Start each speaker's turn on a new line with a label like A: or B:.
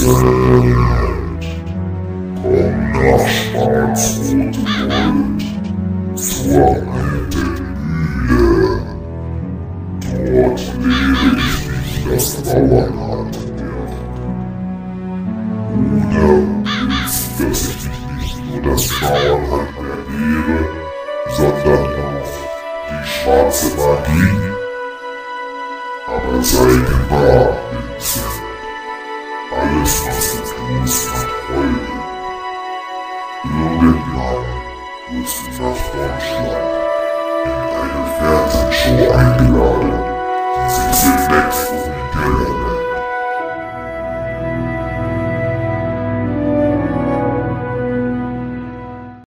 A: Komm nach Schwarzrot-Gold zur alten Mühle. Dort lebe ich wie das Bauernhandwerk. Oder willst du, dass ich dich nicht nur das Bauernhandwerk lehre, sondern auch die schwarze Magie? Aber sei gewahr, Vincent. Alles, was du tust, hat Folgen. Irgendwann wirst du nach Deutschland in eine Fernsehshow eingeladen, die sich demnächst